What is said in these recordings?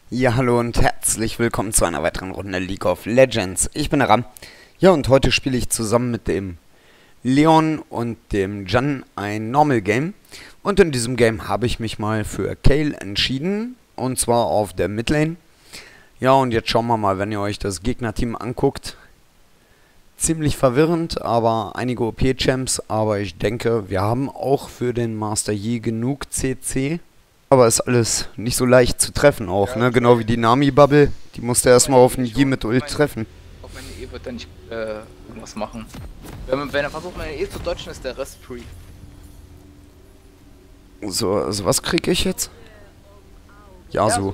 Ja, hallo und herzlich willkommen zu einer weiteren Runde League of Legends. Ich bin der Ram. Ja, und heute spiele ich zusammen mit dem Leon und dem Jan ein Normal Game. Und in diesem Game habe ich mich mal für Kayle entschieden. Und zwar auf der Midlane. Ja, und jetzt schauen wir mal, wenn ihr euch das Gegnerteam anguckt. Ziemlich verwirrend, aber einige OP-Champs. Aber ich denke, wir haben auch für den Master Yi genug CC. Aber ist alles nicht so leicht zu treffen auch, Ja, ne? Genau wie die Nami-Bubble. Die musste erstmal auf den Yi mit Ult treffen. Auf meine E wird er nicht irgendwas machen. Wenn er versucht, meine E zu dodgen, ist der Rest free. So, also was krieg ich jetzt? Ja, so.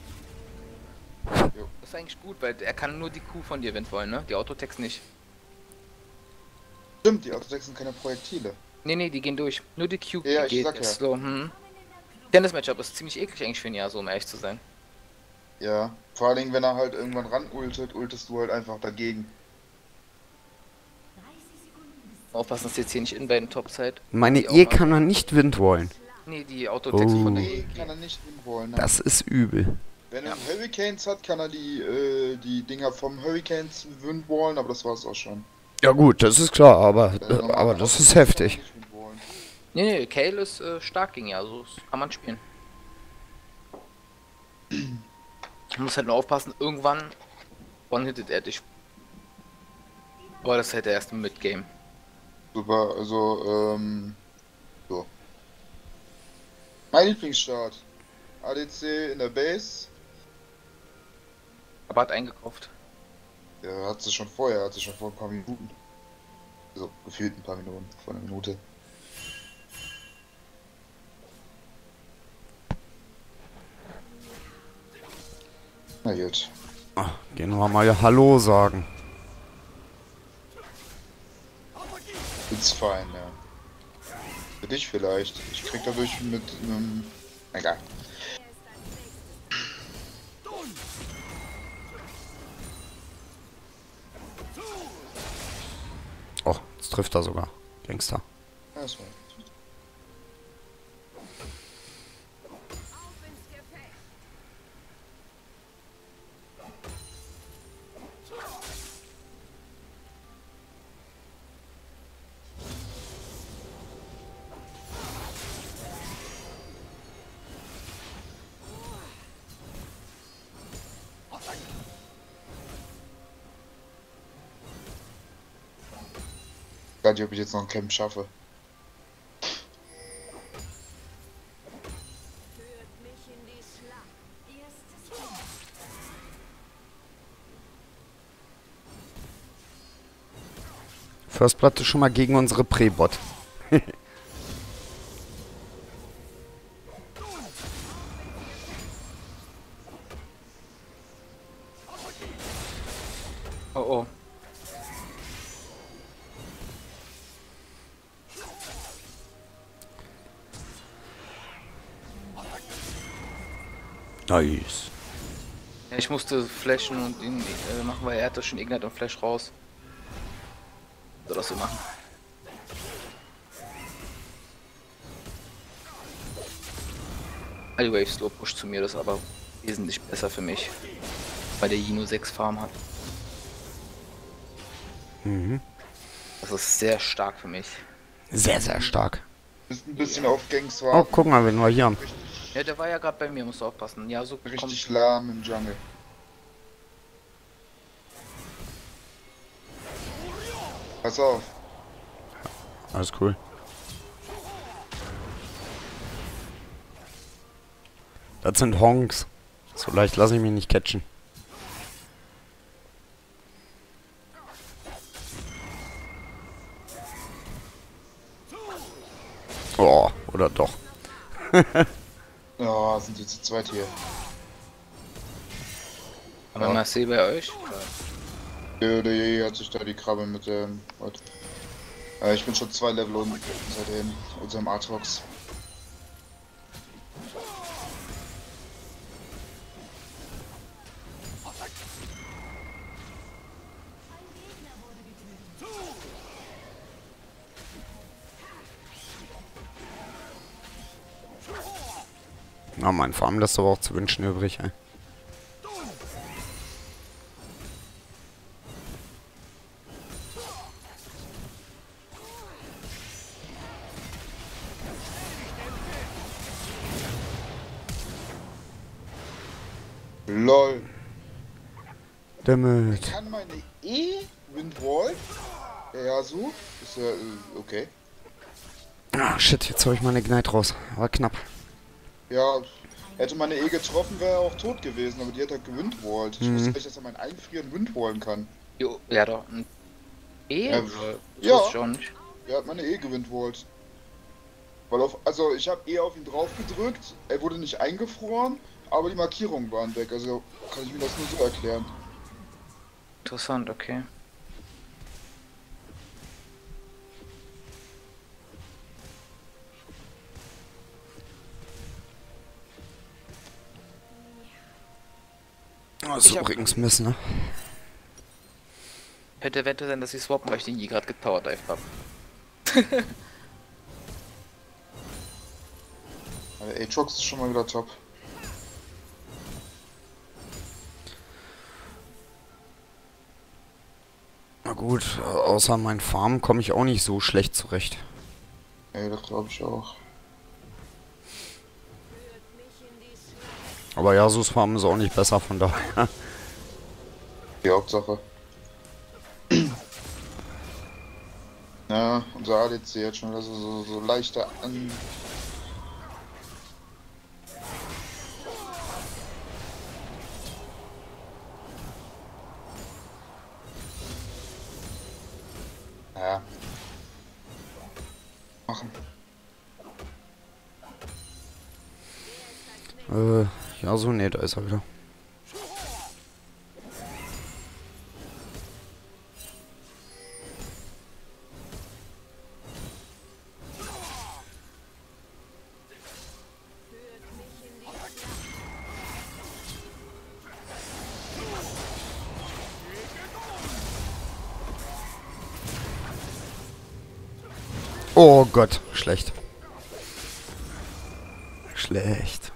Jo. Das ist eigentlich gut, weil er kann nur die Q von dir windwollen, ne? Die Autotext nicht. Stimmt, die Autotext sind keine Projektile. Nee, die gehen durch. Nur die Q Ja, ich geht sag ja. slow. Tennis-Matchup ist ziemlich eklig eigentlich für ein Jahr, so um ehrlich zu sein. Ja, vor allen Dingen, wenn er halt irgendwann ran ultest du halt einfach dagegen. Aufpassen, dass jetzt hier nicht in beiden Topside. Meine E kann er nicht windwallen. Nee, die Autotext von der Nee, E. kann er nicht hinwollen. Ne? Das ist übel. Wenn er Hurricanes hat, kann er die Dinger vom Hurricanes windwallen, aber das war's auch schon. Ja gut, das ist klar, aber Normale das ist Autotext kann er heftig. nicht windwallen. Nee, Kayle ist stark gegen ja, so kann man spielen. Man muss halt nur aufpassen, irgendwann one-hittet er dich. Aber das ist halt der erste Mid-Game. Super, also, so. Mein Lieblingsstart. ADC in der Base. Aber hat eingekauft. Der hat sie schon vorher, hatte schon vor ein paar Minuten. So, gefühlt ein paar Minuten, vor einer Minute. Na gut. Ah, gehen wir mal Hallo sagen. It's fine, ja. Für dich vielleicht. Ich krieg dadurch mit einem... Egal. Oh, jetzt trifft er sogar. Gangster. Ja, das war... Ich weiß nicht, ob ich jetzt noch ein Camp schaffe. First Blood ist schon mal gegen unsere Pre-Bot. Oh. Nice. Ja, ich musste flashen und ihn machen, weil er hatte schon Ignite und Flash raus. Soll das so machen. Die Wave Slow Push zu mir, das ist aber wesentlich besser für mich. Weil der Yi nur 6 Farm hat. Mhm. Das ist sehr stark für mich. Sehr, sehr stark. Ist ein bisschen auf Gangs Oh, warten. guck mal, wen wir hier haben. Ja, der war ja gerade bei mir, musst du aufpassen. Ja, so kommt. Richtig lahm im Jungle. Pass auf. Alles cool. Das sind Honks. So leicht lasse ich mich nicht catchen. Oh, oder doch. Ja, sind die zu zweit hier. Aber Marseille bei euch? Der hat sich da die Krabbe mit dem... ich bin schon 2 Level unten seitdem, unserem Artrox. Na, mein Farm lässt aber auch zu wünschen übrig, ey. LOL. Damit. Ich kann meine Windwall. Ja, so. Ist ja okay. Ah, shit, jetzt habe ich meine Ignite raus. War knapp. Ja, hätte meine getroffen, wäre er auch tot gewesen, aber die hat halt gewindwallt. Ich wusste nicht, dass er mein Einfrieren windwallen kann. Jo, ja doch. Ein Ja, Das ja. wusste ich schon nicht. Er hat meine gewindwallt. Weil also ich habe auf ihn drauf gedrückt, er wurde nicht eingefroren, aber die Markierungen waren weg. Also kann ich mir das nur so erklären. Interessant, okay. Oh, ist Ich hab- übrigens Mist, ne? Hätte Wette sein, dass ich swappen, weil ich den je gerade getowerdived hab. Aber Aatrox ist schon mal wieder top. Na gut, außer mein Farm komme ich auch nicht so schlecht zurecht. Ey, das glaube ich auch. Aber Yasus Farm ist auch nicht besser, von daher. Die Hauptsache. Ja, unser ADC hat schon wieder so leichter an. Ja. Machen. Yasu, ne, da ist er wieder. Oh Gott, schlecht. Schlecht.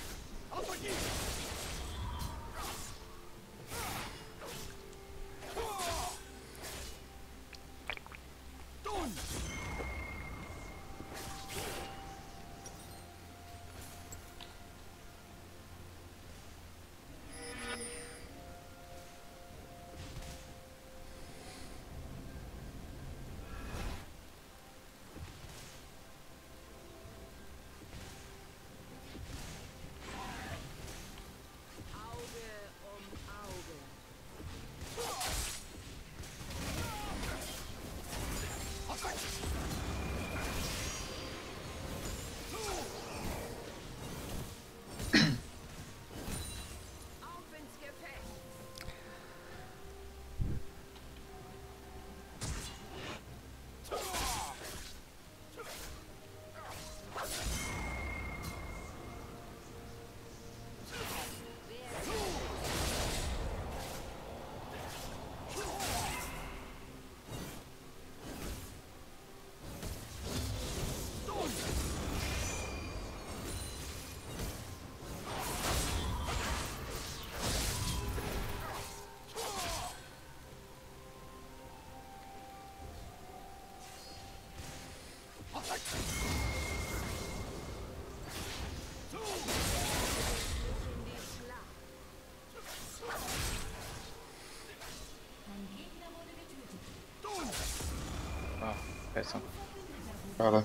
Ah, besser. Schade.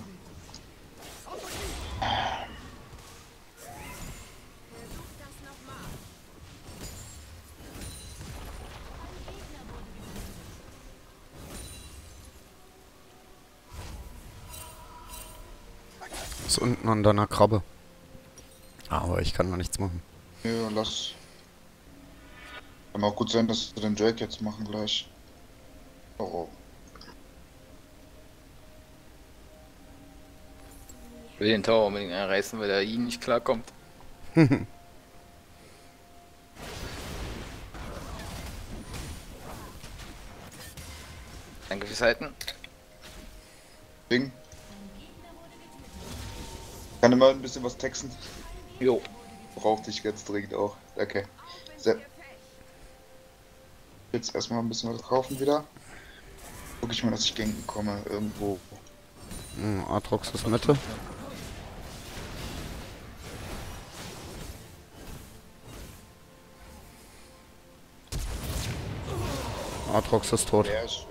Ist unten an deiner Krabbe. Aber ich kann noch nichts machen. Ja, lass. Kann auch gut sein, dass wir den Drake jetzt machen gleich. Oh. Ich will den Tower unbedingt einreißen, weil er ihn nicht klarkommt. Danke fürs Halten. Ding. Kann immer ein bisschen was texten. Jo. Brauchte ich ganz dringend auch. Okay. Sehr. Jetzt erstmal ein bisschen was kaufen wieder. Guck ich mal, dass ich Genken komme irgendwo. Aatrox ist Mitte. Aatrox ist tot. Sehr schön.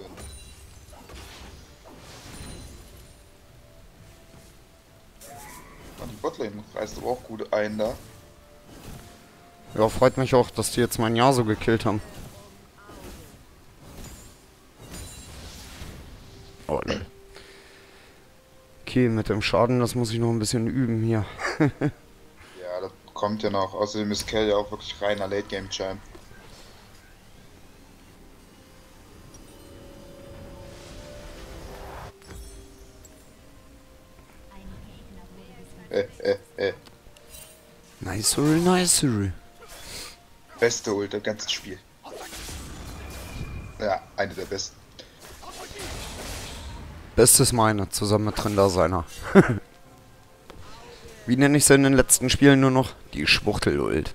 Und die Botlane reißt aber auch gut ein da. Ja, freut mich auch, dass die jetzt mein Yasuo gekillt haben. Oh, lol. Okay, mit dem Schaden, das muss ich noch ein bisschen üben hier. Ja, das kommt ja noch. Außerdem ist Kell ja auch wirklich reiner Late-Game-Champ. Nice, nice. Beste Ult im ganzen Spiel. Ja, eine der besten. Bestes meine, zusammen mit Trinder seiner. Wie nenne ich sie in den letzten Spielen nur noch? Die Schwuchtel-Ult.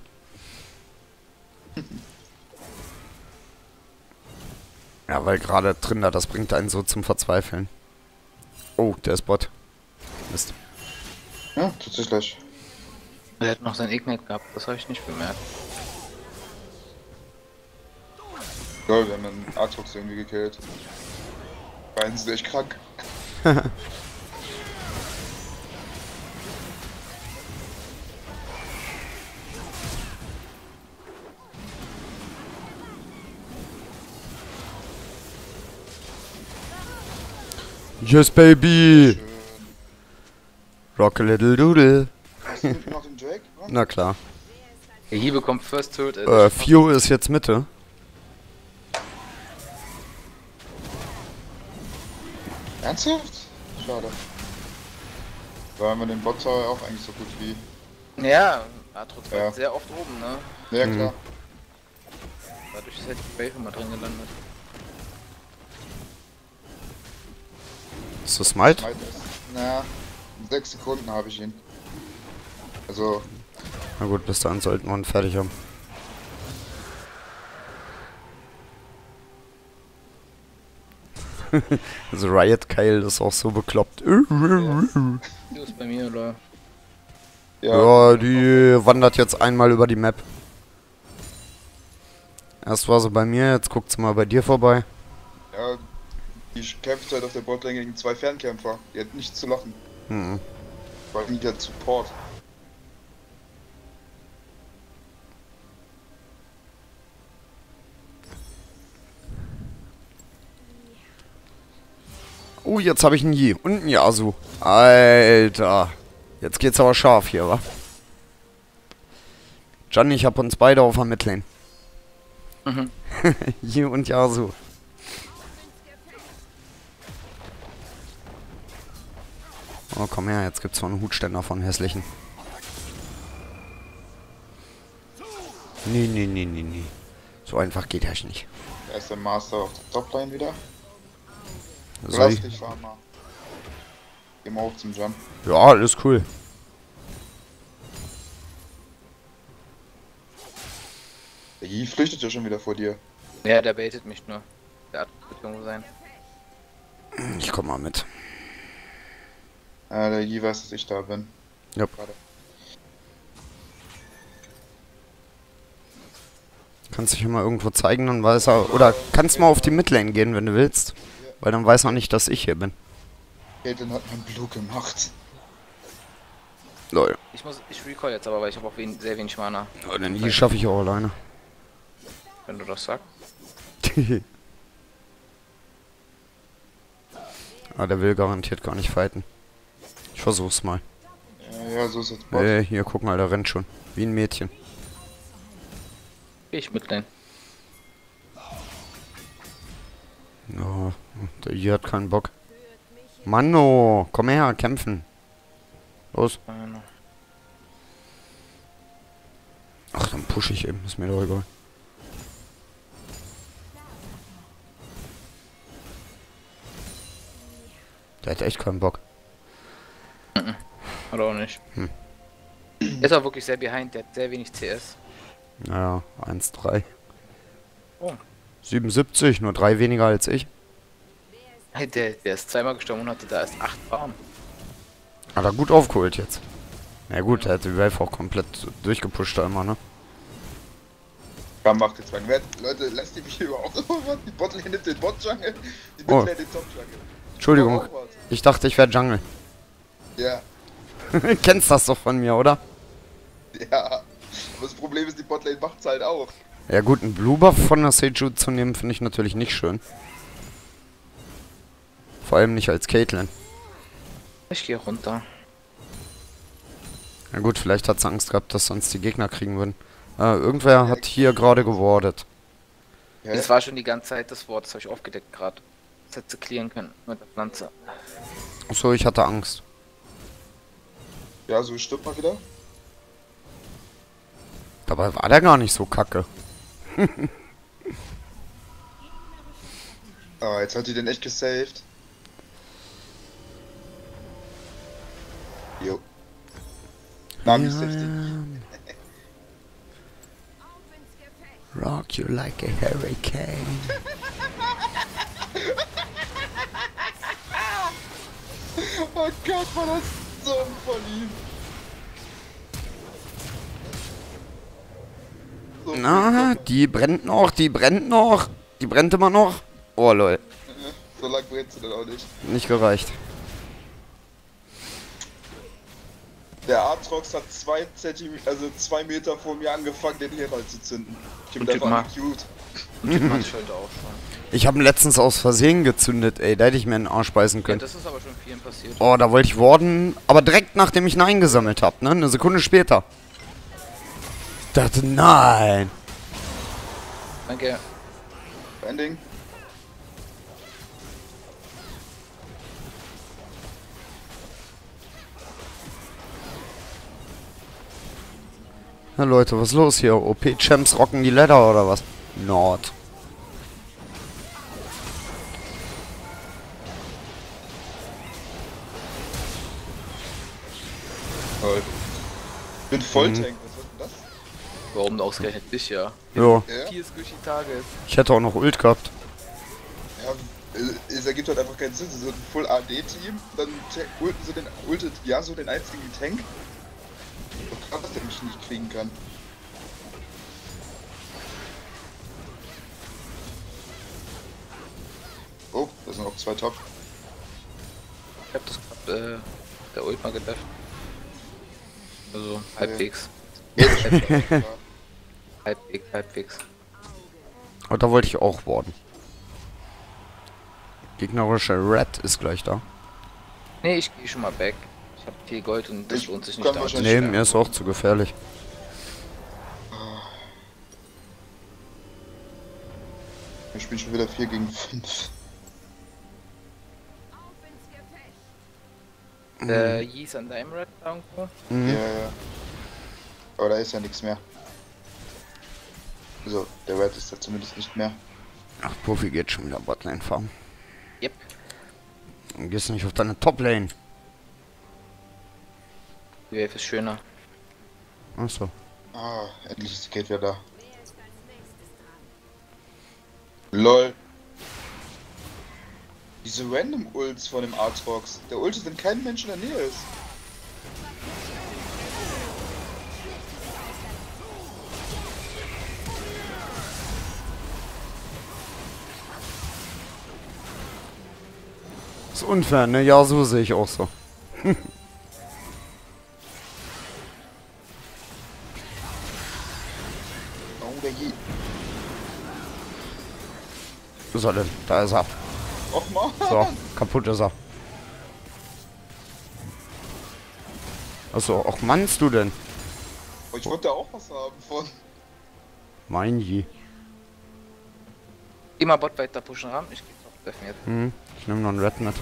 Ja, weil gerade Trinder, das bringt einen so zum Verzweifeln. Oh, der ist Bot. Mist. Ja, tatsächlich. Er hat noch sein Ignite gehabt, das habe ich nicht bemerkt. Ja, wir haben einen Aatrox irgendwie gekillt. Beiden sind echt krank. Yes, baby! Schön. Rock a little doodle. Hast du noch den Drake? Ja? Na klar. Der Hiebe kommt first to it. Fio ist jetzt Mitte. Ernsthaft? Schade. Weil wir den Bot Tower auch eigentlich so gut wie. Ja, Aatrox war Ja. sehr oft oben, ne? Ja, klar. Dadurch ist halt die Wave immer drin gelandet. Ist das Smite? Smite ist. Na, in 6 Sekunden habe ich ihn. Also, Na gut, bis dahin sollten wir ihn fertig haben. Also Riot Kyle ist auch so bekloppt. Die ist bei mir, oder? Ja, die wandert jetzt einmal über die Map. Erst war sie bei mir, jetzt guckt sie mal bei dir vorbei. Ja, die kämpft halt auf der Botlane gegen 2 Fernkämpfer. Die hat nichts zu lachen. Hm. Weil die hat Support. Oh, jetzt habe ich einen Yi und einen Yasuo. Alter. Jetzt geht's aber scharf hier, wa? Gianni, ich hab uns beide auf der Midlane. Mhm. Yi und Yasuo. Oh, komm her, jetzt gibt's noch einen Hutständer von hässlichen. Nee. So einfach geht das nicht. Da ist der Master auf der Toplane wieder. Soll Lass ich? dich fahren mal. Geh mal hoch zum Jump. Ja, alles cool. Der Yi flüchtet ja schon wieder vor dir. Ja, der baitet mich nur. Der Aatrox wird irgendwo sein. Ich komm mal mit. Der Yi weiß, dass ich da bin. Ja. Gerade. Kannst dich mal irgendwo zeigen, dann weiß er. Oder kannst mal auf die Midlane gehen, wenn du willst. Weil dann weiß er nicht, dass ich hier bin. Caitlyn hat mein Blue gemacht. Lol. Ich recall jetzt aber, weil ich habe auch sehr wenig Mana. Ja, den Yi schaffe ich auch alleine. Wenn du das sagst. Ah, der will garantiert gar nicht fighten. Ich versuch's mal. Ja, so ist jetzt Bot. Hier, guck mal, der rennt schon. Wie ein Mädchen. Geh ich mit rein. Ja, der Yi hat keinen Bock. Manno, komm her, kämpfen. Los. Ach, dann push ich eben, ist mir doch egal. Der hat echt keinen Bock. Oder auch nicht. Hm. Ist auch wirklich sehr behind, der hat sehr wenig CS. Naja, 1,3. Oh. 77, nur 3 weniger als ich. Hey, der ist zweimal gestorben und hatte da erst 8 Farben. Hat er gut aufgeholt jetzt. Na gut, der hat die Wave auch komplett durchgepusht da immer, ne? Komm, macht jetzt mal. Leute, lasst die mich hier überhaupt noch was? Die Botlane nimmt den Bot-Jungle, die Oh. Midlane den Top-Jungle. Entschuldigung, Auch was. ich dachte, ich wäre Jungle. Ja, Kennst das doch von mir, oder? ja. Aber das Problem ist, die Botlane macht's halt auch. Ja gut, einen Blue Buff von der Seju zu nehmen, finde ich natürlich nicht schön. Vor allem nicht als Caitlyn. Ich gehe runter. Na gut, vielleicht hat sie Angst gehabt, dass sonst die Gegner kriegen würden. Irgendwer hat hier gerade gewardet. Ja, Das war schon die ganze Zeit das Wort, das habe ich aufgedeckt gerade. Das hätte sie klären können mit der Pflanze. Achso, ich hatte Angst. ja, so stirbt mal wieder. Dabei war der gar nicht so kacke. Ah, jetzt hat die den echt gesaved. Jo. Nami ist heftig. Rock you like a hurricane. Oh Gott, war das so von ihm. So Na, die brennt noch, die brennt noch. Die brennt immer noch. Oh lol, so lang brennt sie dann auch nicht. nicht gereicht. Der Aatrox hat 2 Zentimeter, also 2 Meter vor mir angefangen, den Herald zu zünden. Ich hab Und ihn Typ einfach mag- cute. Und den hatte ich heute auch schon. Ich habe ihn letztens aus Versehen gezündet, ey. Da hätte ich mir in den Arsch beißen Ja, können. das ist aber schon vielen passiert. Oh, da wollte ich warden, aber direkt nachdem ich ihn eingesammelt habe, ne? Eine Sekunde später. Ich dachte, nein. Danke. Ending. Na Leute, was ist los hier? OP-Champs rocken die Ladder oder was? Nord. Toll. Ich bin Volltank, was ist denn das? Warum ausgerechnet dich, ja? Jo, Ja? 4 Squishy Tages. ich hätte auch noch Ult gehabt. Ja, es ergibt halt einfach keinen Sinn. Sie sind ein Full AD-Team, dann ulten sie ultet Yasuo den einzigen Tank. So krass, dass der mich nicht kriegen kann. Oh, da sind noch 2 Top. Ich hab das gerade, der Ult mal gedefft. Also, halbwegs. Jetzt ist klar. Halbwegs. Und da wollte ich auch warden. Gegnerische Red ist gleich da. Nee, ich gehe schon mal back. Ich hab viel Gold und das Ich lohnt sich kann nicht da. wahrscheinlich- Nee, mir ist auch zu gefährlich. Wir spielen schon wieder 4 gegen 5. Yeez an deinem Red irgendwo. Mhm. Ja, ja. Aber da ist ja nichts mehr. Also, der Red ist da zumindest nicht mehr. Ach, Profi geht schon wieder Botlane farmen. Yep. Und gehst du nicht auf deine Toplane. Die Wave ist schöner. Achso. Ah, endlich ist die Kate wieder da. LOL. Diese random Ults von dem Aatrox. Der ultet, wenn kein Mensch in der Nähe ist. Ist unfair, ne? Ja, so sehe ich auch so. Oh, der Yi. Wo ist er denn? Da ist er. Och man. So, kaputt ist er. Achso, auch meinst du denn? Oh, ich wollte da auch was haben von. Mein Je. Geh mal Bot weiter pushen ran. Ich geh auf Deffen jetzt. Hm, ich nehme noch einen Red mit.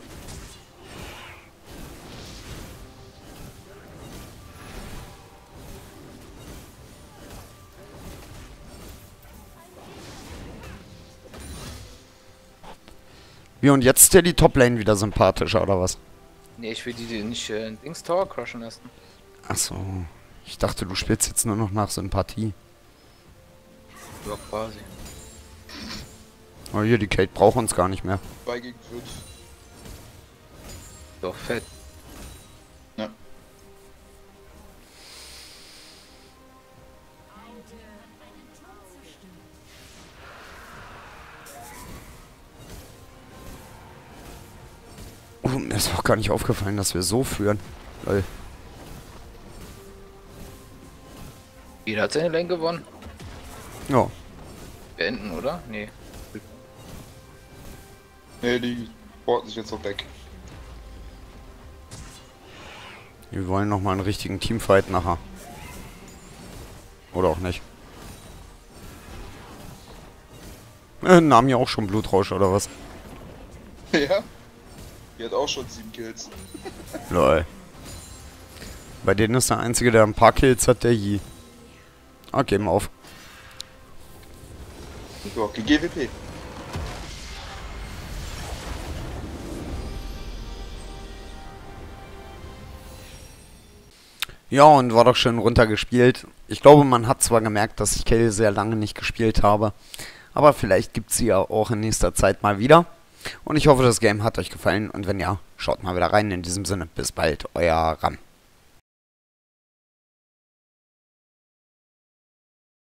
Wie, und jetzt ist dir die Toplane wieder sympathischer, oder was? Nee, ich will die nicht in Dings Tower crushen lassen. Achso, ich dachte, du spielst jetzt nur noch nach Sympathie. Ja, quasi. Oh, hier, die Kate braucht uns gar nicht mehr. 2 gegen 5. Doch, fett. Ja. Mir ist auch gar nicht aufgefallen, dass wir so führen. Lol. Jeder hat seine Lane gewonnen. Ja. Beenden, oder? Nee. Ne, die porten sich jetzt noch weg. Wir wollen nochmal einen richtigen Teamfight nachher. Oder auch nicht. Nahm ja auch schon Blutrausch, oder was? Ja. Die hat auch schon 7 Kills. Lol. Bei denen ist der Einzige, der ein paar Kills hat, der Yi. Ah, geben auf. So, GGWP. Ja, und war doch schön runtergespielt. Ich glaube, man hat zwar gemerkt, dass ich Kale sehr lange nicht gespielt habe, aber vielleicht gibt es sie ja auch in nächster Zeit mal wieder. Und ich hoffe, das Game hat euch gefallen und wenn ja, schaut mal wieder rein. In diesem Sinne, bis bald, euer Ram.